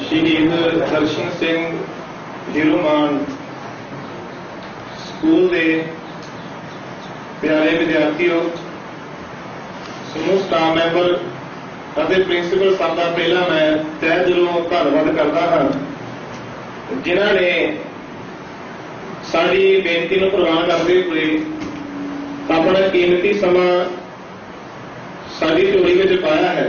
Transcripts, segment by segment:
शहीद दर्शन सिंह हीरोमान स्कूल के प्यारे विद्यार्थियों, समूह स्टाफ मैंबर और प्रिंसीपल साहब का पहला मैं तह दिलों धन्यवाद करता हाँ, जिन्हों ने साड़ी बेनती को प्रवान करते हुए अपना कीमती समा साड़ी झोली में पाया है।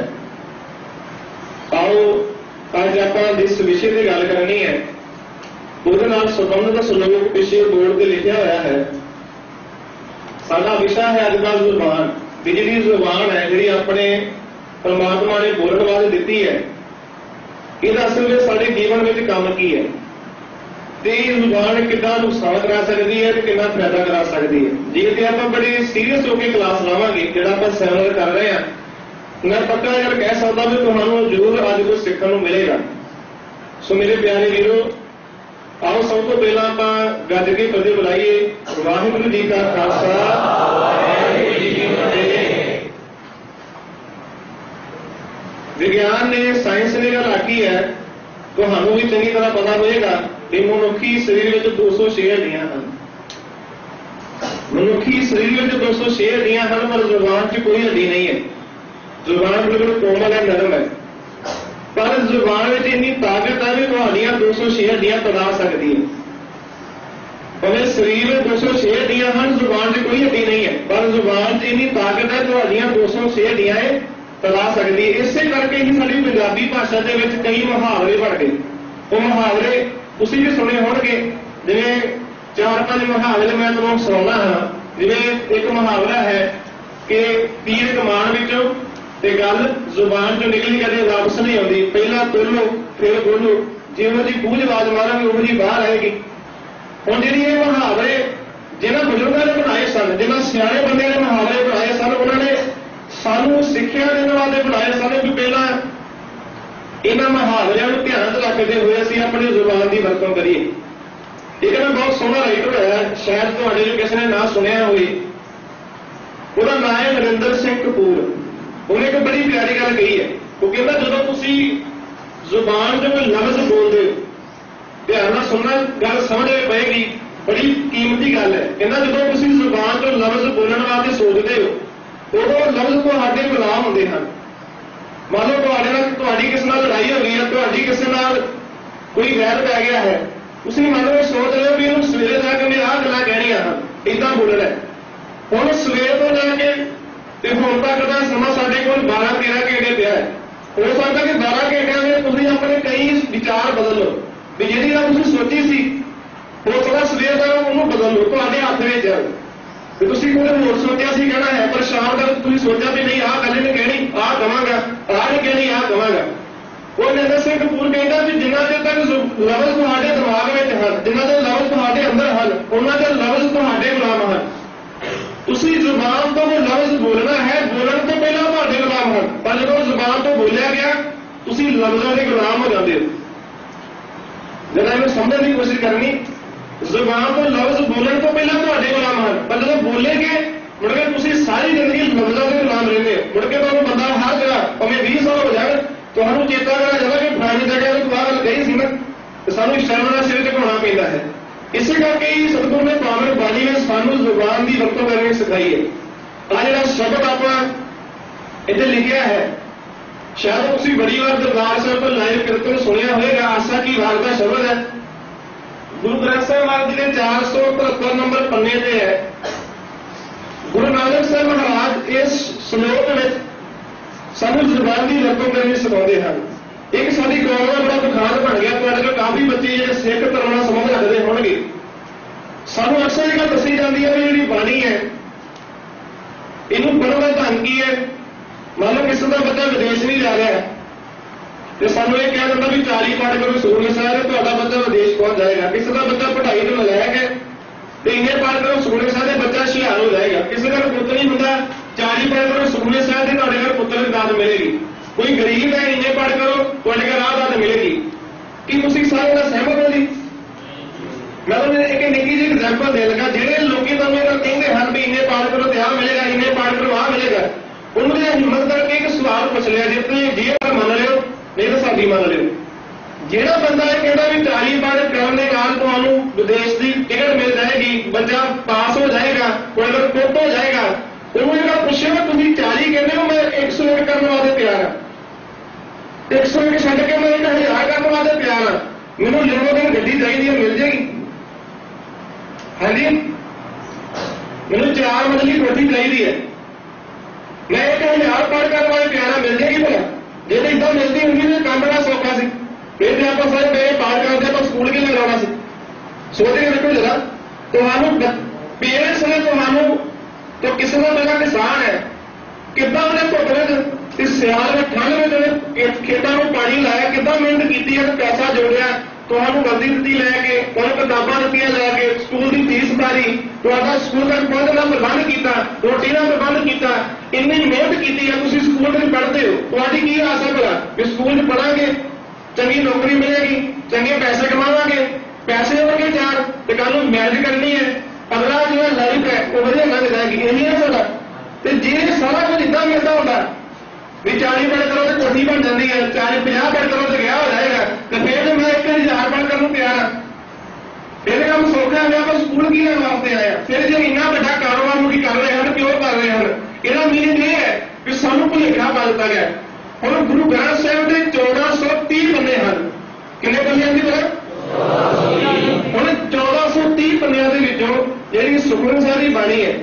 आओ अज आप जिस विषय की गल करनी है उसके नाल संबंधित सलूक पिछले बोर्ड पर लिखा हुआ है। साडा विषय है अजकल जुबान, बिजली जुबान है जी अपने परमात्मा ने बोलने वास्ते दी है। यह असल में साडे जीवन में काम की है, जुबान कितना नुकसान करा सकती है, कि फायदा करा सकती है। जी तो आप बड़े सीरियस होकर क्लास लावे जो आप सैमिनार कर रहे हैं, मैं पक्का अगर कह सकता भी तुम्हें जरूर अज कुछ सीखने को मिलेगा। सो मेरे प्यारे वीरो, आओ सब तो पहला आप गज के फतेह बुलाइए। वाहिगुरू जी का खालसा, वाहिगुरू जी की फतेह। विज्ञान ने, साइंस ने गल आखी है, तो भी चंगी तरह पता होगा कि मनुखी शरीर में 206 हड्डियां हैं। मनुखी शरीर में 206 हड्डियां हैं, पर जुबान च कोई हड्डी नहीं है। जुबान बिल्कुल कोमल है, नरम है, पर जुबान में इन्नी ताकत है भी तो 206 हड्डियां तड़ा सकती है। भावे शरीर में 206 हड्डियां हैं, जुबान च कोई हड्डी नहीं है, पर जुबान च इन्नी ताकत है तो 206 हड्डियां तड़ा सकती है। इसे करके ही साडी पंजाबी भाषा के कई मुहावरे बन गए। वो मुहावरे तुसीं भी सुने होणगे, जिवें 4-5 मुहावरे मैं तुहानूं सुणाउणा हाँ। जिवें एक मुहावरा है कि तीर कमान विचों ते गल जुबान चों निकली कदे वापस नहीं आउंदी, पहला तोलो फिर बोलो, जिहो जी बूझ आवाज मारांगे उहो जी बाहर आएगी। हुण जिहड़े ये मुहावरे जिन्हां बजुर्गां ने बनाए सन, जिन्हां सियाणे बंदे ने मुहावरे बनाए सन, उन्हां ने सानू सिक्ख्या देने वाले बनाए सन कि पहला इन्हां मुहावरियां नूं ध्यान च रखते हुए असीं अपनी जुबान की वरतों करिए। एक ना बहुत सोहना राइटर है, शायद तुहाडे जो किसी ने ना सुनिया होवे, उसका नाम है नरिंदर सिंह कपूर। उन्हें एक बड़ी प्यारी गल कही है। वो कहता जो तुसीं जुबान से कोई लफ्ज बोलते हो, ध्यान नाल सुनना, गल समझ पेगी, बड़ी कीमती गल है। कहता जो तुसीं जुबान तो लफ्ज बोलने वास्ते सोचते हो, उदों लफ्ज तुहाडे गुलाम होंदे हन। मान लो तुहाडी किसी नाल लड़ाई हो गई है, तुहाडी किसी नाल कोई वैर पै गया है, तुसीं मान लो सोच रहे हो भी इहनूं सवेरे जाके मैं आह गल्लां कहणीआं हन, इदां बोलना है। हुण सवेर तो लैके ते हुण तक दा समां साडे कोल 12-13 घंटे पिया है। हो सकदा कि 12 घंटिਆਂ में तुसीं अपने कई विचार बदल लो, भी जिहड़ी गल तुसीं सोची सी हो सकदा सवेर तक ਉਹਨੂੰ बदल लो, तुहाडे हत्थ विच है। तो तुसीं कोई होर सोचिਆ ਸੀ कहना है, पर शाम तक तुसीं सोचा भी नहीं आह गल नहीं कहनी, आह कहांगा, आह नहीं कहनी, आह कहांगा। वो नरिंदर सिंह कपूर कहता भी जिन्ना चਿਰ तक लफ्ज तुहाडे दिमाग में हन, जिन्ना चਿਰ लफ्ज तुहाडे अंदर हन, उन्ना चਿਰ लफ्ज तुहाडे गुलाम हन। तुसीं जुबान तो वो लफ्ज बोलना है, बोलण तो पहला तुहाडे गुलाम हन, पर जदों जुबान तो बोलिया गया तुसीं लफ्जां दे गुलाम हो जांदे हो। जरा इहनूं समझण की कोशिश करनी, जुबान तो लफ्ज बोलण तो पहला तुहाडे गुलाम हन, पर जदों बोलेंगे मुड़ के तुसीं सारी जिंदगी लफ्जां दे गुलाम रहिंदे हो। मुड़ के तुहानूं बंदा हर जगह भावें 20 साल हो जाए तुहानूं चेता करा जाएगा कि फलानी जगह तो तुहां गल कही सी ना, तो सानूं शर्म नाल सिर झुकाउणा पैंदा है। इसे करके ही सतगुरु ने पावन बाणी में सानूं जुबान की वरतों करनी सिखाई है। आ जिहड़ा शब्द आपां इत्थे लिखिया है, शायद तुसीं बड़ी बार दरबार साहिब तो लाइव कीर्तन सुनिया होगा। आसा की वार का शब्द है, गुरु ग्रंथ साहिब जी के 473 नंबर पन्ने ते है। गुरु नानक साहब महाराज इस श्लोक में सानूं जुबान की वरतों करनी सिखाते हैं। एक साडी कौम का बड़ा बखान बन गया, तो काफी बच्चे जो सिख धर्म नाल संबंध रखते होणगे, सानूं अक्सर ये गल दसी जाती है भी जिहड़ी बाणी है इहनूं पढ़न दा ढंग की है। मान लो किसी का बच्चा विदेश नहीं जा रहा है तो सानूं ये कहा जाता भी 40 पाठ करो सुखमनी साहिब, तुहाडा बच्चा विदेश पहुंच जाएगा। किसी का बच्चा पढ़ाई तो नलायक है तो इन्ने पाठ करो सुखमनी साहिब, बच्चा हुशियार हो जाएगा। किसी का पुत्र नहीं होंदा, 40 पाठ करो सुखमनी साहिब, तुहाडे घर पुत्र की दात मिलेगी। कोई गरीब है, इन्ने पाठ करो तुहाडे घर राह दात मिलेगी। कि तुसीं सारे नाल सहमत हो जी? मैं तो एक निक्की जी एग्जाम्पल दे लगा, जिहड़े लोकी तुहानूं इह कहंदे हन भी इन्ने पाठ करो तो आ मिलेगा, इन्ने पाठ करो आ मिलेगा, उन्होंने हिम्मत करके एक सवाल पूछ लिया, जे तुसीं जी मान लिओ नहीं तो साडी मान लिओ। ਜਿਹੜਾ ਬੰਦਾ ਇਹ ਕਹਿੰਦਾ ਵੀ 40 ਪੜ੍ਹ ਕਰਨ ਦੇ ਨਾਲ ਤੁਹਾਨੂੰ ਵਿਦੇਸ਼ ਦੀ ਟਿਕਟ ਮਿਲ ਜਾਏਗੀ, ਬੱਚਾ ਪਾਸ ਹੋ ਜਾਏਗਾ, ਕੋਲਰ ਕੋਟ ਹੋ ਜਾਏਗਾ, ਉਹਨੂੰ ਜਿਹੜਾ ਪੁੱਛਿਆ ਤੁਸੀਂ 40 ਕਹਿੰਦੇ ਹੋ, ਮੈਂ 101 ਕਰਨ ਵਾਸਤੇ ਤਿਆਰ ਹਾਂ, 101 ਛੱਡ ਕੇ ਮੈਂ 1000 ਕਰਨ ਵਾਸਤੇ ਤਿਆਰ ਹਾਂ, ਮੈਨੂੰ ਲਿਮੋਜ਼ਿਨ ਗੱਡੀ ਚਾਹੀਦੀ ਹੈ, ਮਿਲ ਜਾਏਗੀ? ਹਾਂਜੀ, ਮੈਨੂੰ 4 ਮੰਜ਼ਲੀ ਕੋਠੀ ਚਾਹੀਦੀ ਹੈ, ਮੈਂ 1000 ਪੜ੍ਹ ਕਰਨ ਵਾਲੇ ਤਿਆਰ ਹਾਂ, ਮਿਲ ਜਾਏਗੀ ਭਲਾ? ਜੇ ਤਾਂ ਇੱਦਾਂ ਮਿਲਦੀ ਹੁੰਦੀ ਤਾਂ ਕੰਮ ਬੜਾ ਸੌਖਾ ਸੀ। फिर भी आप सारे मेरे पार करते हैं स्कूल के लिए लगाना से सोचे देखो जरा तो पेरेंट्स ने तो किसी का मेरा किसान है कि धुप सियाल में ठंड में खेतों में पानी लाया कि मेहनत की है, पैसा जोड़िया, तो वर्दी दी लैके किताबा दित्तियां लैके स्कूल की फीस भरी, तो स्कूल तक पहुंचने का प्रबंध किया, रोटी का प्रबंध किया, इन्नी मेहनत की है, तुम स्कूल में पढ़ते हो, तो की आस है भला भी स्कूल में पढ़ांगे, चंगी नौकरी मिलेगी, चंगे पैसे कमावांगे, पैसे होंगे 4 तो कल मैरिज करनी है, अगला जो लाइफ है वो वधिया लंघ जाएगी। यही है साडा। तो जे सारा कुछ इदा मिलता होता भी 40 पढ़ करो तो कोठी बन जाती है, 40-50 पढ़ करो तो ब्याह हो जाएगा, तो फिर मैं 1000 पढ़ करने तैयार हाँ, फिर काम सौखा है। आप स्कूल की वास्ते आया, फिर जो इन्ना बड़ा कारोबार मुड़ी कर रहे हैं, क्यों कर रहे हैं? इसका मीनिंग ये है कि सानू भुलेखा पा दिता गया। हम गुरु ग्रंथ साहिब के 1430 पन्ने हैं, कितने पन्ने की बात? हम 1430 पन्निया जी सुखमनी साहिब की बाणी है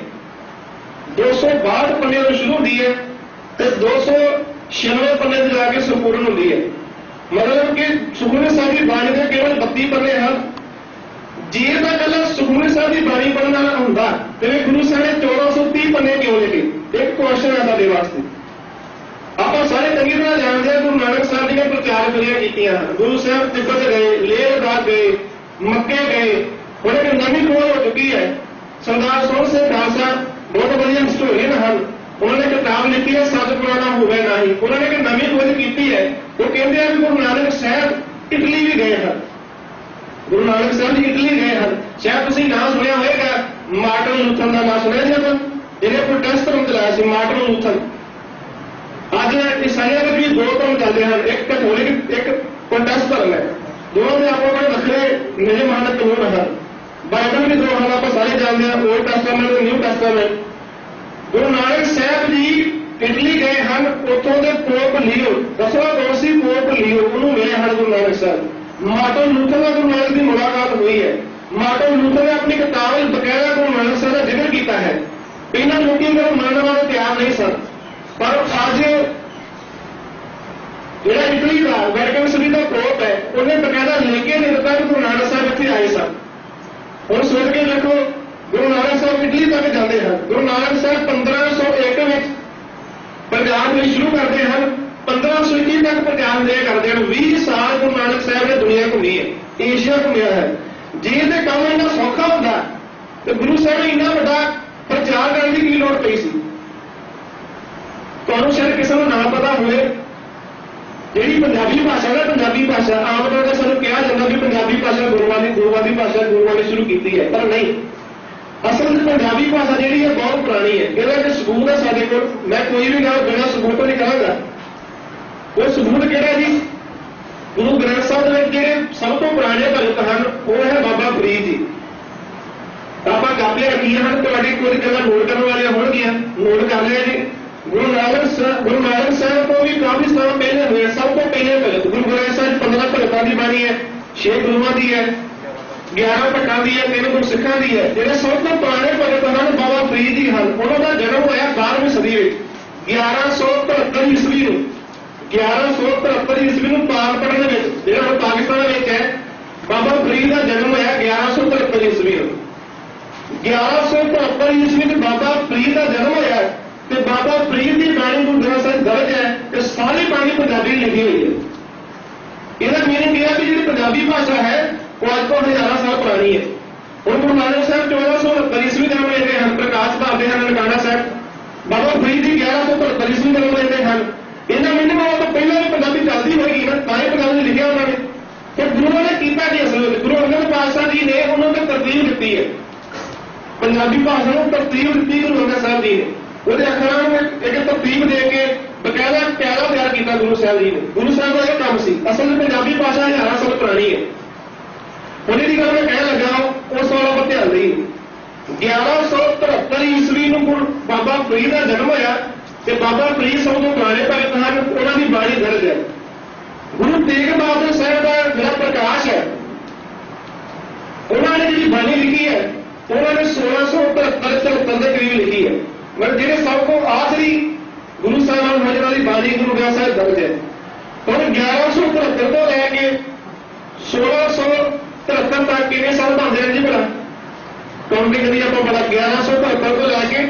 262 पन्ने तो शुरू होती है तो 296 पन्ने से जाके संपूर्ण होती है। मतलब कि सुखमनी साहिब की बाणी के केवल 32 पन्ने हैं। जे तो कल सुखमनी साहिब की बाणी पढ़ने वाला होंगे तो गुरु साहब ने 1430 पन्ने क्यों लिखे? एक क्वेश्चन है साडे वास्ते। आप सारे चंगी तरह जानते हैं गुरु नानक साहब जी ने प्रचार करिया कीतियां, गुरु साहब तिब्बत गए, लेह लद्दाख गए, मक्के गए, और एक नवी खोज हो चुकी है। सरदार सोहन सिंह खालसा बहुत बढ़िया हिस्टोरियन हैं, उन्होंने किताब लिखी है सच पुराना होवे नहीं, उन्होंने एक नवी खोज की है। वो कहते हैं गुरु नानक साहब इटली भी गए हैं, गुरु नानक साहब जी इटली गए हैं। शायद तुम नाम सुनिया होगा मार्टिन लूथर का नाम सुनिया जी आप, जिन्हें प्रोटेस्ट धर्म चलाया ਸੀ मार्टिन लूथर। ਅੱਜ ਈਸਾਈਆਂ ਵਿੱਚ ਵੀ 2 ਧਰਮ ਚੱਲਦੇ ਹਨ, ਇੱਕ ਕੈਥੋਲਿਕ ਇੱਕ ਪ੍ਰੋਟੈਸਟ ਧਰਮ ਹੈ। ਦੋਵਾਂ ਦੇ ਆਪੋ ਆਪਣੇ ਵੱਖਰੇ ਨਿਯਮ ਹਨ, ਕਾਨੂੰਨ ਹਨ। ਬਾਈਬਲ ਵੀ 2 ਹਨ, ਆਪਾਂ ਸਾਰੇ ਜਾਣਦੇ ਹਾਂ, ਓਲਡ ਟੈਸਟਾਮੈਂਟ ਤੇ new testament. Guru Nanak Sahib ji Italy ਗਏ ਹਨ, ਉੱਥੋਂ ਦੇ ਪੋਪ ਲੀਓ, ਦੱਸੋ ਕੌਣ ਸੀ ਪੋਪ ਲੀਓ, ਉਹਨੂੰ ਮਿਲੇ ਹਨ ਗੁਰੂ ਨਾਨਕ ਸਾਹਿਬ। ਮਾਰਟਨ ਲੂਥਰ ਨਾਲ ਗੁਰੂ ਨਾਨਕ ਦੀ ਮੁਲਾਕਾਤ ਹੋਈ ਹੈ। ਮਾਰਟਨ ਲੂਥਰ ਨੇ ਆਪਣੀ ਕਿਤਾਬ ਵਿੱਚ ਬਕਾਇਦਾ ਗੁਰੂ ਨਾਨਕ ਸਾਹਿਬ ਦਾ ਜ਼ਿਕਰ ਕੀਤਾ ਹੈ। ਇਹਨਾਂ ਲੋਕੀ ਗੁਰੂ ਮੰਨਣ ਵਾਲੇ ਤਿਆਰ ਨਹੀਂ ਸਨ, पर अज जो इटली का वैटिकन सिटी का पोप है उन्हें बकायदा लिखे नहीं दिता कि गुरु नानक साहब इतने आए सन। हम सोच के देखो गुरु नानक साहब इटली तक जाते हैं। गुरु नानक साहब 1501 में पंजाब में शुरू करते हैं, 1521 तक पंजाब दे करते हैं। 20 साल गुरु नानक साहब ने दुनिया घूमी है, एशिया घूमिया है। जे तो काम इन्ना सौखा होता तो गुरु साहब ने इन्ना बड़ा प्रचार करने की लोड़ पई सी। ਤੁਹਾਨੂੰ शायद किसी को ना पता होए जी पंजाबी भाषा ना, पंजाबी भाषा आम तौर पर सानू कहा जाता भी पंजाबी भाषा गुरुवां दी भाषा गुरुवां ने शुरू की है, पर नहीं। असल में पंजाबी भाषा जी है बहुत पुरानी है। इसका जो सबूत है साडे कोल, मैं कोई भी गल बिना सबूत तो नहीं कहांगा। वो सबूत किहड़ा जी? गुरु ग्रंथ साहिब दे जिहड़े सब तो पुराने भगत हैं वो है बाबा फरीद जी। आप कापियां रखियां हैं, तुहाडी कुछ गल्लां नोट करने वालियां होणगियां, नोट कर लिया जी। गुरु नानक साहब को भी काफी समय पहले हुए, सब तो पहले भगत गुरु ग्रंथ साहिब 15 भगतों की बाणी है, 6 गुरुओं की है, 11 भट्टां की है, 3 गुरु सिखां की है। जिहड़े सब तो पुराने भगत हैं बाबा फरीद जी हैं, उन्होंने जन्म होया 12वीं सदी में 1173 ईस्वी में। 1173 ईस्वी में पाकपटन में जिहड़ा पाकिस्तान में है, बाबा फरीद का जन्म होया 1173 ईस्वी में। 1173 ईस्वी में बाबा फरीद का जन्म होया तो बाबा फरीद की बाणी गुरु ग्रंथ साहिब दर्ज है कि सारी बाणी पंजाबी लिखी हुई है। इसका मीनिंग यह है कि जी पंजाबी भाषा है वो आज तो 1000 साल पुरानी है। और गुरु नानक साहब 1469 ईस्वी जन्म लेते हैं, प्रकाश भावते हैं ननकाना साहब। बाबा फरीद जी 1173 ईस्वी जन्म लेते हैं। इनका मीनिंग तो पहले भी पंजाबी चलती होगी ना, ताई पंजाबी लिखा उन्होंने। तो गुरुओं ने किया कि असल में गुरु अंगद पातशाह जी ने उन्होंने तरतीब दी है, पंजाबी भाषा को तरतीब दी गुरु अंगद साहब जी ने। वो अखरां में एक तरतीब दे के बकायदा प्यारा तैयार किया गुरु साहब जी ने। गुरु साहब का यह काम सी। असल में पंजाबी भाषा 1000 साल पुरानी है। उन्हीं की गल मैं कह लगा उस वाला पर ध्यान दी। 1173 ईस्वी को बाबा फरीद का जन्म होया ते बाबा फरीद सब तो पुराने भगत हैं, उन्होंने बाणी दर्ज है। गुरु तेग बहादुर साहब का मेरा प्रकाश है, उन्होंने जी बाणी लिखी है, उन्होंने 1673 के करीब लिखी है। मगर जिन्हें सबको आखिरी गुरु साहब महाराज की बाणी गुरु ग्रंथ साहिब दर्ज है। हम 1173 तो लैके 1673 तक कितने साल बनते हैं जी भला काउंटिंग करिए आपको पता। 1173 तो लैके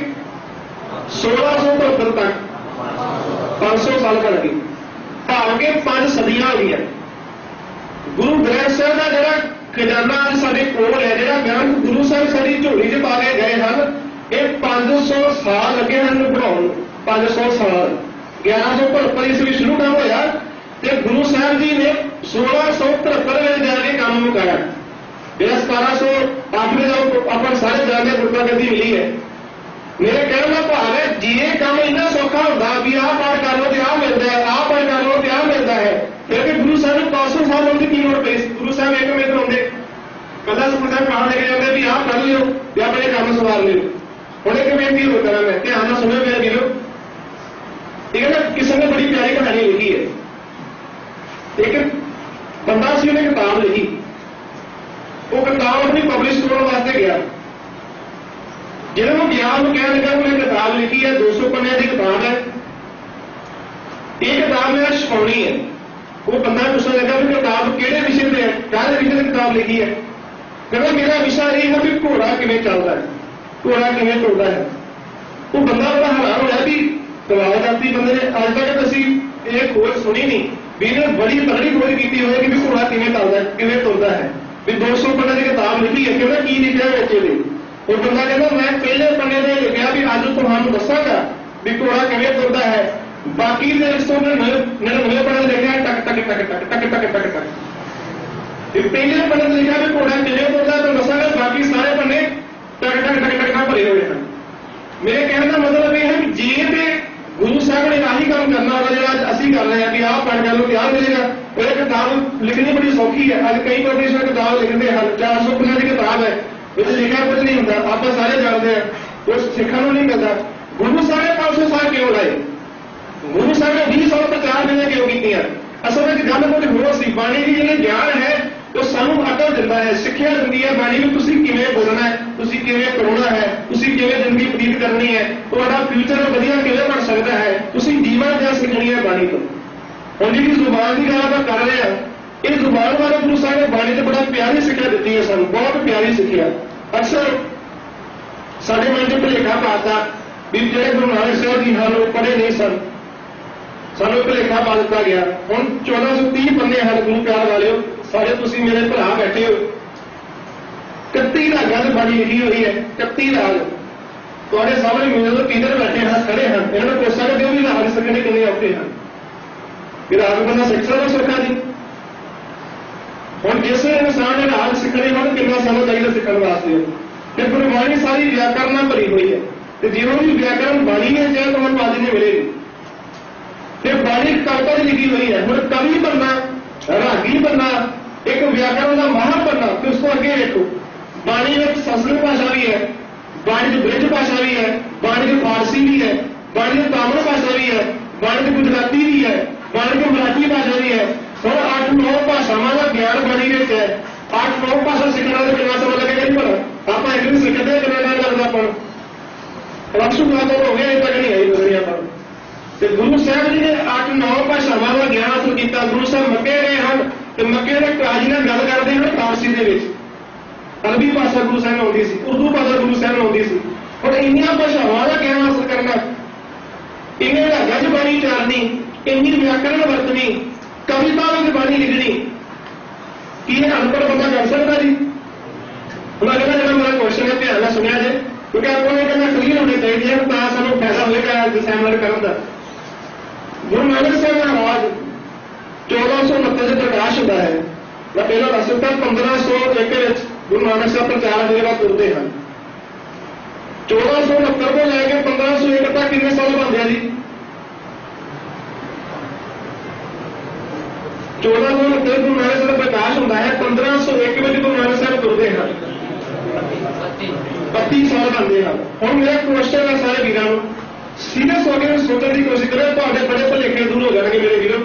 1673 तक 500 साल बन गए, भाव के 5 सदियां हो गई। गुरु ग्रंथ साहिब का जरा खजाना अज साडे कोल है, जरा ग्रंथ गुरु साहब साडी झोली च पा के गए हैं, ये 500 साल लगे हैं बनाने। 500 साल 1172 ईस्वी शुरू काम होया ते गुरु साहब जी ने 1673 में जाके काम मुकाया। जेड़ा 1708 में जब अपन सारे जाके गुरता गद्दी मिली है। मेरे कहने का भाव है जी ये काम इन्ना सौखा होता भी आह पाठ कर लो तो आह मिलता है, आह पाठ कर लो तो आह मिलता है। फिर गुरु साहब ने 500 साल होने की लोड़ पई। गुरु साहब एक मिनट आते कदा सुख साहब कहा लेके जाते भी आह कर लियो या अपने काम संवार लियो। हम एक बेनती हो करा मैं ध्यान ਨਾਲ सुनो मेरे वीरो। ठीक है ना, किसी ने बड़ी प्यारी कहानी लिखी है। एक बंदा सी उन्हें किताब लिखी, वो किताब अपनी पब्लिश करने वास्ते गया। जिन्होंने ज्ञान कह लगा उन्हें किताब लिखी है, 200 पन्ने की किताब है। ये किताब मेरा छपानी है। वो बंदा पूछने लगा भी किताब किहड़े विषय पे है, काहदे विषय की किताब लिखी है। कहना मेरा विषय यह है भी घोड़ा किवें चलता है, घोड़ा किवें टुरदा है। वो बंदा बड़ा हैरान होया भी कमाल करती बंदे ने अज तक असीं ये खोज सुनी नहीं भी इन्हें बड़ी तगड़ी खोज की होगी भी घोड़ा किवें चलता है, किवें टुरदा है। भी 200 पन्ने की किताब लिखी है, कहना की लिखा है बच्चे ने। और बंदा कहना मैं पहले पन्ने ने लिखा भी अज तुहानूं दसांगा भी घोड़ा किवें टुरदा है। बाकी दे 199 पन्ने लिखा टक टक टक टक टक टक टक टक। पहले पन्ने लिखा भी घोड़ा किवें टुरदा तो दसांगा, बाकी सारे पन्ने टक टक टक टक टक भरे हुए हैं। मेरे कहने का मतलब यह है कि जे ते गुरु साहब ने आही काम करना होगा जो असीं कर रहे हैं कि आप पढ़ कर लो क्या मिलेगा। और किताब लिखनी बड़ी सौखी है। अज कई पब्लिशर किताब लिखते हैं, 400 पन्ने की किताब है, लिखा कुछ नहीं होता, आप सारे जानते हैं, कुछ सीखने को नहीं मिलता। गुरु साहब ने 500 साल क्यों लाए? गुरु साहब ने 20 साल प्रचार करने क्यों की? असल में गल कुछ होर सी। बाणी की जिन्हें ज्ञान है तो सानू अकल दिंदा है, सिक्ख्या दिंदी है बाणी भी तुसीं किवें बोलना है, तुसीं किवें करोना है, तुसीं किवें जिंदगी बतीत करनी है, तुहाडा फ्यूचर वधिया किवें बन सकता है, तुसीं जीवन क्या सीखनी है बाणी तो। हुण जी जुबान की गल आपां कर रहे हैं, इस जुबान वाले गुरु साहब ने बाणी तो बड़ा प्यारी सिक्ख्या दी है सानू, बहुत प्यारी सिक्ख्या। अक्सर साडे मन च भुलेखा पाता भी जिहड़े गुरु नानक साहब जी हैं पढ़े नहीं सन, सानू भुलेखा पा दिता गया। हुण 1430 पन्ने हैं गुरु प्यार वालिओ, सारे तुसीं मेरे भरा बैठे हो। 31 रागां च बाणी लिखी हुई है, 31 राग तुहाडे सामने मेरे तो किधर बैठे हैं, खड़े हैं। इन्होंने पुछ सकते हो भी राग सिखने कितने औखे हैं, कि राग बंदा सिख सकदा सौखा जी। हुण जिस इंसान ने राग सीखने हो कितना समय चाहिए सीखने वास्ते। फिर गुरबाणी सारी व्याकरण नाल भरी हुई है, तो जो भी व्याकरण बाणी में चाहे तो बाजी ने मिलेगी। फिर बाणी कविता लिखी हुई है। हुण कवि बनना, रागी बनना, एक व्याकरण का माहर बनना, फिर उसको अगे देखो। बाणी में संस्कृत भाषा भी है, बाणी में ब्रिज भाषा भी है, बाणी में फारसी भी है, बाणी में तमिल भाषा भी है, बाणी में गुजराती भी है, बाणी में मराठी भाषा भी है। और 8-9 भाषावां का ज्ञान बाणी में है। 8-9 भाषा सीखना तो कितना समय लगेगा नहीं पता। आप एक भी सीखते हैं कितना टाइम लगता अपन लक्ष्य बात हो गया, तक नहीं आई दुनिया पर। तो गुरु साहब जी ने 8-9 भाषावां का ज्ञान हासिल किया। गुरु साहब मक्के गए हैं तो मक्के के काजी नाल गल करते हैं फारसी दे विच। अरबी भाषा गुरु साहब ने आउंदी सी, उर्दू भाषा गुरु साहब ने आउंदी सी। और इन्नियां भाषावां का ज्ञान हासिल करना, इन्हें रागां च बाणी चारनी, इन्नी व्याकरण वरतनी, कविता में बाणी लिखनी, की अनपढ़ बंदा कर सकता जी? हुण अगला जो मेरा क्वेश्चन है ध्यान नाल सुनिया जे, क्योंकि आपको ये कहना क्लीयर होने चाहिए तो सानू फायदा होएगा सैमिनार करन दा। गुरु नानक साहब महाराज 1469 से प्रकाश होता है। मैं पहला दस दिता 1501 गुरु नानक साहब प्रचार के बाद तुरते हैं। 1469 को लैके 1501 तक कितने साल बनते हैं जी? 1469 ਗੁਰੂ ਨਾਨਕ ਸਾਹਿਬ ਦਾ ਪ੍ਰਕਾਸ਼ ਹੁੰਦਾ ਹੈ, 1501 ਵਿੱਚ ਗੁਰੂ ਨਾਨਕ ਸਾਹਿਬ ਤੁਰਦੇ ਹਨ, 32 ਸਾਲ ਬਣਦੇ ਹਨ। ਹੁਣ ਮੇਰਾ ਕੁਐਸਚਨ ਹੈ ਸਾਰੇ ਵੀਰਾਂ ਨੂੰ, ਸੀਰੀਅਸ ਹੋ ਕੇ ਸੋਚਣ ਦੀ ਕੋਸ਼ਿਸ਼ ਕਰੋ, ਤੁਹਾਡੇ ਬੜੇ ਭੁਲੇਖੇ ਦੂਰ ਹੋ ਜਾਣਗੇ ਮੇਰੇ ਵੀਰੋ।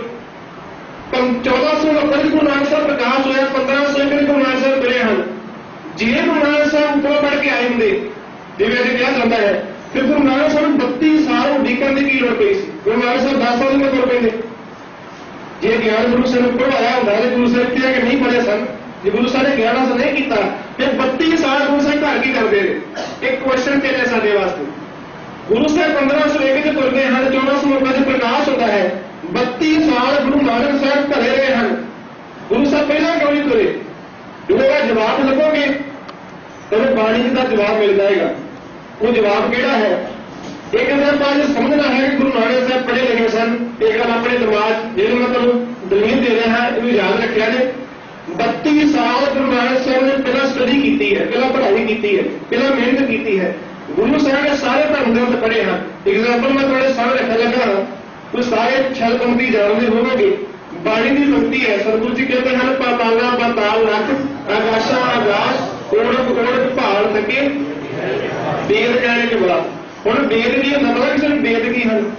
1469 ਗੁਰੂ ਨਾਨਕ ਸਾਹਿਬ ਪ੍ਰਕਾਸ਼ ਹੋਇਆ, 1501 ਵਿੱਚ ਗੁਰੂ ਨਾਨਕ ਸਾਹਿਬ ਤੁਰੇ ਹਨ। ਜੇ ਗੁਰੂ ਨਾਨਕ ਸਾਹਿਬ ਉੱਪਰੋਂ ਪੜ੍ਹ ਕੇ ਆਏ ਹੁੰਦੇ, ਜਿਵੇਂ ਅੱਜ ਕਿਹਾ ਜਾਂਦਾ ਹੈ, ਫਿਰ ਗੁਰੂ ਨਾਨਕ ਸਾਹਿਬ ਨੂੰ 32 ਸਾਲ ਉਡੀਕਣ ਦੀ ਕੀ ਲੋੜ ਪਈ ਸੀ? ਗੁਰੂ ਨਾਨਕ ਸਾਹਿਬ 10 ਸਾਲ ਦੇ ਤੁਰ ਪੈਂਦੇ। ਜੇ ਗਿਆਨ ਗੁਰੂ ਸਾਹਿਬ ਉੱਪਰੋਂ ਆਇਆ ਹੁੰਦਾ ਤੇ ਗੁਰੂ ਸਾਹਿਬ ਕਿਹਾ ਕਿ ਨਹੀਂ ਪੜ੍ਹੇ ਸਨ, ਜੇ ਗੁਰੂ ਸਾਹਿਬ ਨੇ ਗਿਆਨ ਹਾਸਲ ਨਹੀਂ ਕੀਤਾ ਫਿਰ 32 ਸਾਲ ਗੁਰੂ ਸਾਹਿਬ ਘਰ ਕੀ ਕਰਦੇ ਨੇ? ਇੱਕ ਕੁਐਸਚਨ ਚੱਲਿਆ ਸਾਡੇ ਵਾਸਤੇ। ਗੁਰੂ ਸਾਹਿਬ 1501 ਚ ਤੁਰਦੇ ਹਨ, 1469 ਚ ਪ੍ਰਕਾਸ਼ ਹੁੰਦਾ ਹੈ, 32 ਸਾਲ ਗੁਰੂ ਨਾਨਕ ਸਾਹਿਬ ਘਰੇ ਰਹੇ ਹਨ। ਗੁਰੂ ਸਾਹਿਬ ਪਹਿਲਾਂ ਕਿਉਂ ਨਹੀਂ ਤੁਰੇ? ਜਦੋਂ ਇਹਦਾ ਜਵਾਬ ਲੱਭੋਗੇ ਤਾਂ ਬਾਣੀ ਦਾ ਜਵਾਬ ਮਿਲ ਜਾਏਗਾ। ਉਹ ਜਵਾਬ ਕਿਹੜਾ ਹੈ? ਇੱਕ ਗੱਲ ਤਾਂ ਇਹ ਸਮਝਣਾ ਹੈ ਕਿ ਗੁਰੂ ਨਾਨਕ ਸਾਹਿਬ ਪੜ੍ਹੇ ਲਿਖੇ ਸਨ। ਇਹ ਗੱਲ ਆਪਣੇ ਦਿਮਾਗ ਜਿਹਨੂੰ ਮੈਂ ਤੁਹਾਨੂੰ ਦਲੀਲ ਦੇ ਰਿਹਾ ਹਾਂ, ਇਹਨੂੰ ਯਾਦ ਰੱਖਿਆ ਜੇ। 32 ਸਾਲ ਗੁਰੂ ਨਾਨਕ ਸਾਹਿਬ ਨੇ ਪਹਿਲਾਂ ਸਟੱਡੀ ਕੀਤੀ ਹੈ, ਪਹਿਲਾਂ ਪੜ੍ਹਾਈ ਕੀਤੀ ਹੈ, ਪਹਿਲਾਂ ਮਿਹਨਤ ਕੀਤੀ ਹੈ। ਗੁਰੂ ਸਾਹਿਬ ਨੇ ਸਾਰੇ ਧਰਮ ਗ੍ਰੰਥ ਪੜ੍ਹੇ ਹਨ। ਐਗਜ਼ਾਮਪਲ ਮੈਂ ਤੁਹਾਡੇ ਸਾਹਮਣੇ ਰੱਖਣ ਲੱਗਾ ਹਾਂ, ਤੁਸੀਂ ਸਾਰੇ ਛਲਪੰਥੀ ਜਾਣਦੇ ਹੋਵੋਗੇ। ਬਾਣੀ ਦੀ ਪੰਕਤੀ ਹੈ, ਸਤਿਗੁਰੂ ਜੀ ਕਹਿੰਦੇ ਹਨ, ਪਾਤਾਲਾ ਪਾਤਾਲ ਲੱਖ, ਆਕਾਸ਼ਾਂ ਆਕਾਸ਼, ਓੜਕ ਓੜਕ ਭਾਲ ਥਕੇ, ਵੇਦ ਕਹਿਣੇ ਕੇ ਬਾਅਦ। ਹੁਣ ਵੇਦ ਕੀ ਹੁੰਦਾ? ਪਤਾ ਕਿਸੇ ਨੂੰ ਵੇਦ ਕੀ ਹਨ?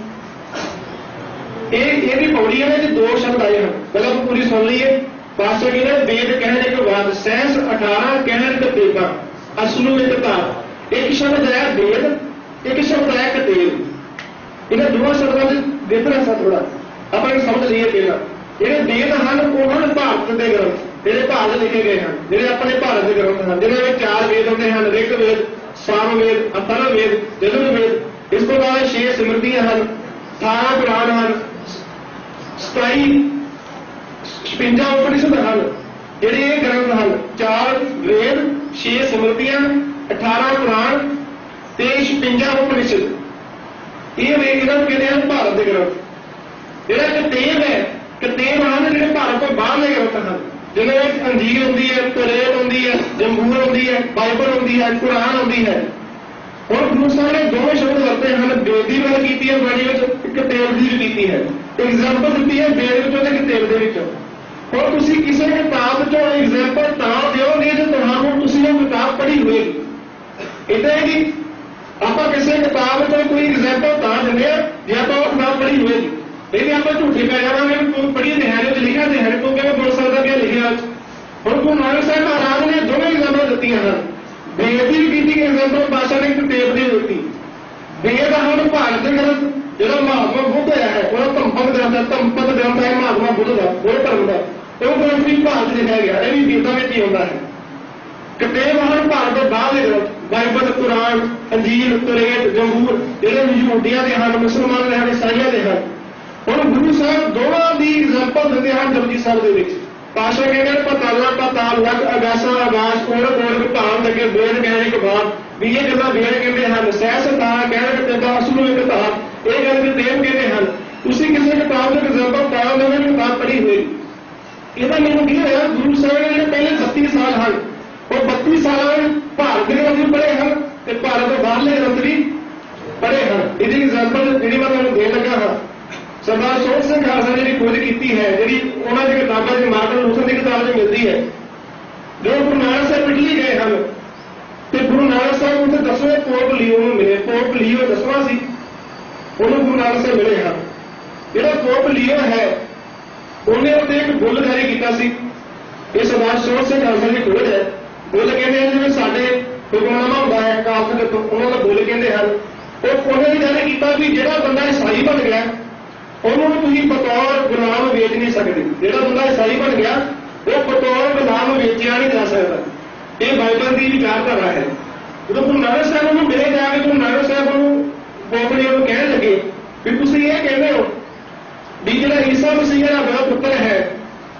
ਇਹਦੀ ਪੌੜੀਆਂ ਵਿੱਚ 2 ਸ਼ਬਦ ਆਏ ਹਨ, ਪਹਿਲਾਂ ਆਪਾਂ ਪੂਰੀ ਸੁਣ ਲਈਏ। ਪਾਸਟਰ ਕਹਿੰਦੇ ਵੇਦ ਕਹਿਣੇ ਕੇ ਬਾਅਦ ਸਹਿਸ 18 ਕਹਿਣ ਤੇ ਤੇਗਾ ਅਸਲੂ ਇੱਕ ਧਾਰ। ਇੱਕ ਸ਼ਬਦ ਆਇਆ ਵੇਦ, ਇੱਕ ਸ਼ਬਦ ਆਇਆ ਕਤੇਲ। ਇਹਨਾਂ ਦੋਵਾਂ ਸ਼ਬਦਾਂ ਦੇ ਡਿਫਰੈਂਸ ਆ ਥੋੜਾ, ਆਪਾਂ ਇਹ ਸਮਝ ਲਈਏ ਪਹਿਲਾਂ। ਜਿਹੜੇ ਵੇਦ ਹਨ ਉਹ ਹਨ ਭਾਰਤ ਦੇ ਗ੍ਰੰਥ, ਜਿਹੜੇ ਭਾਰਤ ਲਿਖੇ ਗਏ ਹਨ, ਜਿਹੜੇ ਆਪਣੇ ਭਾਰਤ ਦੇ ਗ੍ਰੰਥ ਹਨ, ਜਿਹਨਾਂ ਵਿੱਚ 4 ਵੇਦ ਹੁੰਦੇ ਹਨ, ਰਿਗ ਵੇਦ, ਸਾਮ ਵੇਦ, ਅਥਰਵ ਵੇਦ, ਯਜੁਰ ਵੇਦ। ਇਸ ਤੋਂ ਬਾਅਦ 6 ਸਿਮਰਤੀਆਂ ਹਨ, 18 ਪੁਰਾਣ ਹਨ, 56 ਉਪਨਿਸ਼ਦ ਹਨ। ਜਿਹੜੇ ਇਹ ਗ੍ਰੰਥ ਹਨ, 4 ਵੇਦ, 6 ਸਿਮਰਤੀਆਂ, 18 ਪੁਰਾਣ ਤੇ 56 ਉਪਨਿਸ਼ਦ। ਇਹ ਇਹਨਾਂ ਨੂੰ ਕਹਿੰਦੇ ਹਨ ਭਾਰਤ ਦੇ ਗ੍ਰੰਥ। ਜਿਹੜਾ ਕਤੇਬ ਹੈ, ਕਤੇਬ ਹਨ ਜਿਹੜੇ ਭਾਰਤ ਤੋਂ ਬਾਹਰਲੇ ਗ੍ਰੰਥ ਹਨ, ਜਿਹਨਾਂ ਵਿੱਚ ਅੰਜੀਲ ਹੁੰਦੀ ਹੈ, ਕੁਰਆਨ ਹੁੰਦੀ ਹੈ, ਜੰਬੂਰ ਹੁੰਦੀ ਹੈ, ਬਾਈਬਲ ਹੁੰਦੀ ਹੈ, ਕੁਰਾਨ ਹੁੰਦੀ ਹੈ। ਹੁਣ ਗੁਰੂ ਸਾਹਿਬ ਨੇ ਦੋਵੇਂ ਸ਼ਬਦ ਵਰਤੇ ਹਨ, ਵੇਦ ਦੀ ਗੱਲ ਕੀਤੀ ਹੈ ਬਾਣੀ ਵਿੱਚ, ਕਤੇਬ ਦੀ ਵੀ ਕੀਤੀ ਹੈ। ਐਗਜ਼ਾਮਪਲ ਦਿੱਤੀ ਹੈ ਵੇਦ ਵਿੱਚੋਂ ਤੇ ਕਤੇਬ ਦੇ ਵਿੱਚੋਂ। ਹੁਣ ਤੁਸੀਂ ਕਿਸੇ ਕਿਤਾਬ ਚੋਂ ਐਗਜ਼ਾਮਪਲ ਤਾਂ ਦਿਓਗੇ ਜੇ ਤੁਹਾਨੂੰ ਤੁਸੀਂ ਉਹ ਕਿਤਾਬ ਪੜ੍ਹੀ ਹੋਏਗੀ। ਏਦਾਂ ਹੈ ਕਿ ਆਪਾਂ ਕਿਸੇ ਕਿਤਾਬ ਚੋਂ ਕੋਈ ਐਗਜ਼ਾਮਪਲ ਤਾਂ ਦਿੰਦੇ ਆ ਜੇ ਆਪਾਂ ਉਹ ਕਿਤਾਬ ਪੜ੍ਹੀ ਹੋਏਗੀ। ਨਹੀਂ ਆਪਾਂ ਝੂਠੇ ਪੈ ਜਾਵਾਂਗੇ, ਕੋਈ ਪੜ੍ਹੀ ਤੇ ਹੈ ਨਹੀਂ, ਲਿਖਿਆ ਤੇ ਹੈ ਨਹੀਂ, ਕਿਉਂਕਿ ਬੋਲ ਸਕਦਾ ਕਿ ਲਿਖਿਆ। ਹੁਣ ਗੁਰੂ ਨਾਨਕ ਸਾਹਿਬ ਮਹਾਰਾਜ ਨੇ ਦੋਵੇਂ ਐਗਜ਼ਾਮਪਲ ਦਿੱਤੀਆਂ ਹਨ, ਵੇਦ ਦੀ ਵੀ ਕੀਤੀ ਐਗਜ਼ਾਮਪਲ, ਬਾਦਸ਼ਾਹ ਨੇ ਕਤੇਬ ਦੀ ਦਿੱਤੀ। ਵੇਦ ਹਨ ਭਾਰਤ ਦੇ ਗ੍ਰੰਥ, ਜਿਹੜਾ ਮਹਾਤਮਾ ਬੁੱਧ ਆਇਆ ਹੈ ਉਹਦਾ ਧੰਪਦ ਗ੍ਰੰਥ ਹੈ, ਧੰਪਦ ਗ੍ਰੰਥ ਹੈ ਮਹਾਤਮਾ ਬੁੱਧ ਦਾ, ਉਹ ਧਰਮ ਦਾ, ਉਹ ਗ੍ਰੰਥ ਵੀ ਭਾਰਤ ਲਿਖਿਆ ਗਿਆ, ਇਹ ਵੀ ਵੇਦਾਂ ਵਿੱਚ ਹੀ ਹੁੰਦਾ ਹੈ। ਕਤੇਬ ਹਨ ਭਾਰਤ ਦੇ ਬਾਹਰਲੇ ਗ੍ਰੰਥ, ਬਾਈਬਲ, ਕੁਰਾਨ, ਅੰਜੀਲ, ਕੁਰਆਨ, ਜੰਬੂਰ, ਜਿਹੜੇ ਯਹੂਦੀਆਂ ਦੇ ਹਨ, ਮੁਸਲਮਾਨਾਂ ਦੇ ਹਨ, ਈਸਾਈਆਂ ਦੇ ਹਨ। ਹੁਣ ਗੁਰੂ ਸਾਹਿਬ ਦੋਵਾਂ ਦੀ ਐਗਜ਼ਾਮਪਲ ਦਿੰਦੇ ਹਨ ਜਪਜੀ ਸਾਹਿਬ ਦੇ ਵਿੱਚ। ਪਾਸ਼ਾ ਕਹਿੰਦੇ ਪਾਤਾਲਾ ਪਾਤਾਲ ਲੱਖ, ਆਗਾਸਾਂ ਆਗਾਸ਼, ਓੜਕ ਓੜਕ ਭਾਲ ਥਕੇ, ਵੇਦ ਕਹਿਣੇ ਕੇ ਬਾਅਦ। ਵੀ ਇਹ ਗੱਲਾਂ ਵੇਦ ਕਹਿੰਦੇ ਹਨ, ਸਹਿਸ ਧਾਰ ਕਹਿਣ ਤੇ ਅਸਲੂ ਇੱਕ ਧਾਰ, ਇਹ ਗੱਲ ਕਤੇਬ ਕਹਿੰਦੇ ਹਨ। ਤੁਸੀਂ ਕਿਸੇ ਕਿਤਾਬ ਦੇ ਐਗਜ਼ਾਮਪਲ ਤਾਂ ਲਓਗੇ ਕਿਤਾਬ ਪੜ੍ਹੀ ਹੋਈ। ਇਹਦਾ ਮੈਨੂੰ ਕੀ ਹੋਇਆ? ਗੁਰੂ ਸਾਹਿਬ ਨੇ ਜਿਹੜੇ ਪਹਿਲੇ 32 ਸਾਲ ਹਨ, ਉਹ 32 ਸਾਲਾਂ ਵਿੱਚ ਭਾਰਤ ਦੇ ਗ੍ਰੰਥ ਵੀ ਪੜ੍ਹੇ ਹਨ ਤੇ ਭਾਰਤ ਦੇ ਬਾਹਰਲੇ ਗ੍ਰੰਥ ਵੀ ਪੜ੍ਹੇ ਹਨ। ਇਹਦੀ ਐਗਜ਼ਾਮਪਲ ਜਿਹੜੀ ਮੈਂ ਤੁਹਾਨੂੰ ਦੇਣ ਲੱਗਾ ਹਾਂ, ਸਰਦਾਰ ਸੋਹਣ ਸਿੰਘ ਖਾਲਸਾ ਜਿਹੜੀ ਖੋਜ ਕੀਤੀ ਹੈ, ਜਿਹੜੀ ਉਹਨਾਂ ਦੀ ਕਿਤਾਬਾਂ ਦੀ ਮਾਰਟਨ ਲੂਥਰ ਦੀ ਕਿਤਾਬ 'ਚ ਮਿਲਦੀ ਹੈ। ਜੋ ਗੁਰੂ ਨਾਨਕ ਸਾਹਿਬ ਇਟਲੀ ਗਏ ਹਨ ਤੇ ਗੁਰੂ ਨਾਨਕ ਸਾਹਿਬ ਉੱਥੇ 10ਵੇਂ ਪੋਪ ਲੀਓ ਨੂੰ ਮਿਲੇ। ਪੋਪ ਲੀਓ 10ਵਾਂ ਸੀ, ਉਹਨੂੰ ਗੁਰੂ ਨਾਨਕ ਸਾਹਿਬ ਮਿਲੇ ਹਨ। ਜਿਹੜਾ ਪੋਪ ਲੀਓ ਹੈ ਉਹਨੇ ਉੱਤੇ ਇੱਕ ਬੁੱਲ ਜਾਰੀ ਕੀਤਾ ਸੀ। ਇਹ ਸਰਦਾਰ ਸੋਹਣ ਸਿੰਘ ਖਾਲਸਾ ਦੀ ਖੋਜ ਹੈ। ਬੁੱਲ ਕਹਿੰਦੇ ਹਨ ਜਿਵੇਂ ਸਾਡੇ ਹੁਕਮਨਾਮਾ ਹੁੰਦਾ ਹੈ ਕਾਲਖ ਤੋਂ, ਉਹਨਾਂ ਦਾ ਬੁੱਲ ਕਹਿੰਦੇ ਹਨ। ਉਹ ਉਹਨੇ ਵੀ ਜਾਰੀ ਕੀਤਾ ਵੀ ਜਿਹੜਾ ਬੰਦਾ ਈਸਾਈ ਬਣ ਗਿਆ ਉਹਨੂੰ ਵੀ ਤੁਸੀਂ ਬਤੌਰ ਗੁਲਾਮ ਵੇਚ ਨਹੀਂ ਸਕਦੇ। ਜਿਹੜਾ ਬੰਦਾ ਈਸਾਈ ਬਣ ਗਿਆ ਉਹ ਬਤੌਰ ਗੁਲਾਮ ਵੇਚਿਆ ਨਹੀਂ ਜਾ ਸਕਦਾ। ਇਹ ਬਾਈਬਲ ਦੀ ਵਿਚਾਰਧਾਰਾ ਹੈ। ਜਦੋਂ ਗੁਰੂ ਨਾਨਕ ਸਾਹਿਬ ਨੂੰ ਮਿਲੇ ਜਾ ਕੇ ਗੁਰੂ ਨਾਨਕ ਸਾਹਿਬ ਨੂੰ ਪੋਪਲੀ ਨੂੰ ਕਹਿਣ ਲੱਗੇ ਵੀ ਤੁਸੀਂ ਇਹ ਕਹਿੰਦੇ ਹੋ ਵੀ ਜਿਹੜਾ ਈਸਾ ਮਸੀਹ ਦਾ ਬੜਾ ਪੁੱਤਰ ਹੈ,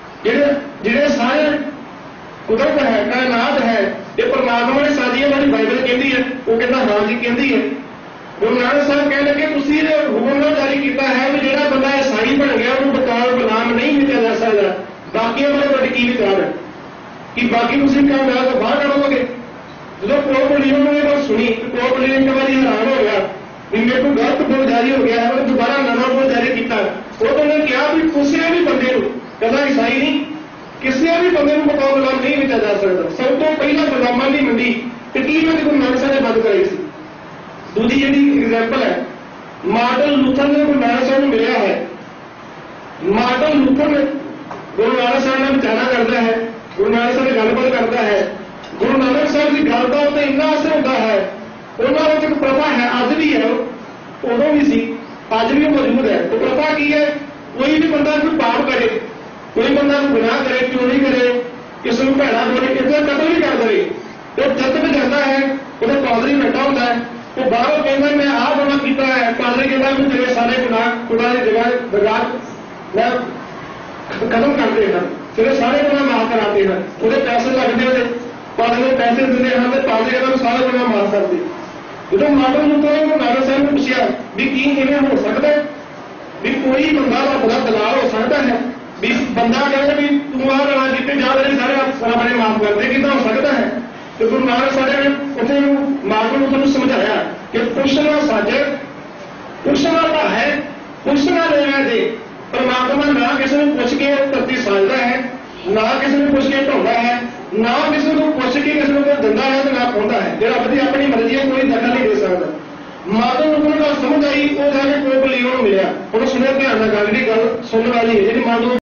ਜਿਹੜੇ ਸਾਰੇ ਕੁਦਰਤ ਹੈ, ਕਾਇਨਾਤ ਹੈ, ਇਹ ਪਰਮਾਤਮਾ ਨੇ ਸਾਜੀ ਹੈ, ਵਾਲੀ ਬਾਈਬਲ ਕਹਿੰਦੀ ਹੈ। ਉਹ ਕਹਿੰਦਾ ਹਾਂ ਜੀ ਕਹਿੰਦੀ ਹੈ। ਗੁਰੂ ਨਾਨਕ ਸਾਹਿਬ ਕਹਿਣ ਲੱਗੇ ਤੁਸੀਂ ਇਹ ਹੁਕਮ ਜਾਰੀ ਕੀਤਾ ਹੈ ਵੀ ਜਿਹੜਾ ਬੰਦਾ ਈਸਾਈ ਬਣ ਗਿਆ ਉਹਨੂੰ ਬਤੌਰ ਗੁਲਾਮ ਨਹੀਂ ਵੇਚਿਆ ਜਾ ਸਕਦਾ। ਬਾਕੀਆਂ ਬਾਰੇ ਤੁਹਾਡੀ ਕੀ ਵਿਚਾਰ ਹੈ ਕਿ ਬਾਕੀ ਤੁਸੀਂ ਕੰਮ ਮੈਂ ਤੋਂ ਬਾਹਰ ਕੱਢੋਗੇ? ਜਦੋਂ ਪੋਪ ਲੀਓ ਨੇ ਇਹ ਗੱਲ ਸੁਣੀ, ਪੋਪ ਲੀਓ ਇੱਕ ਵਾਰੀ ਹੈਰਾਨ ਹੋ ਗਿਆ ਵੀ ਮੇਰੇ ਕੋਲ ਗਲਤ ਬੋਲ ਜਾਰੀ ਹੋ ਗਿਆ ਹੈ। ਉਹਨੇ ਦੁਬਾਰਾ ਨਵਾਂ ਬੋਲ ਜਾਰੀ ਕੀਤਾ। ਉਹਨੇ ਕਿਹਾ ਵੀ ਕਿਸੇ ਵੀ ਬੰਦੇ ਨੂੰ ਕਹਿੰਦਾ ईसाई नहीं, किसी भी बंदे को बतौर गुलाम नहीं बेचा जा सकता। सब तो पहला गुलामां की मंडी इटली में गुरु नानक साहब ने बंद कराई सी। दूजी जी एग्जाम्पल है, मार्टिन लूथर ने गुरु नानक साहब को मिलिया है। मार्टिन लूथर ने गुरु नानक साहब ने विचारा करता है, गुरु नानक साहब ने गलबात करता है, गुरु नानक साहब की गल का उत्ते इन्ना असर होता है। उन्होंने एक प्रथा है, अज भी है, उदों भी सी, अज भी मौजूद है। तो प्रथा की है, कोई भी बंदा कोई पाप करे, कोई बंदा गुनाह करे, चोरी करे, किसी को भैड़ा बोले, किसी का कतल भी कर दे, तो जत में जाता है वो पादरी बैठा होता है, वो बाहरों कहता मैं आ गुनाह किया है, पादरी कहता मैं तेरे सारे गुनाह खुदा की जगह बगात मैं खत्म करते हैं, तेरे सारे गुनाह माफ कराते हैं। वो पैसे लगते हैं, पादरी को पैसे देते हैं, तो पादरी कहता सारे गुनाह माफ करते। जो मार्टिन लूथर ने नानक साहब ने पूछा भी की इवें हो सकता है भी कोई बंदा रब का दलाल हो सकता है, भी बंदा कहता भी तू आ गला किते जा तेरे सारे अपने माफ कर दे, कितना हो सकता है। तो गुरु नानक साहब ने उत्थे मार्टिन लूथर को समझाया कि पुछना सच, पुछना तो है, पुछना लेना दे। परमात्मा ना किसी को पुछ के धरती साजदा है, ना किसी को पुछ के ढोंदा है, ना किसी को पुछ के किसी को दिंदा है तो ना खोंदा है। जो रब की अपनी मर्जी है, कोई दखल नहीं दे सकता। मार्टिन लूथर को समझ आई, वो जाके कोई बलीवर मिलिया, उन्होंने सुनिया ध्यान नाल गल, जी गल सुनने वाली है जी। मान लो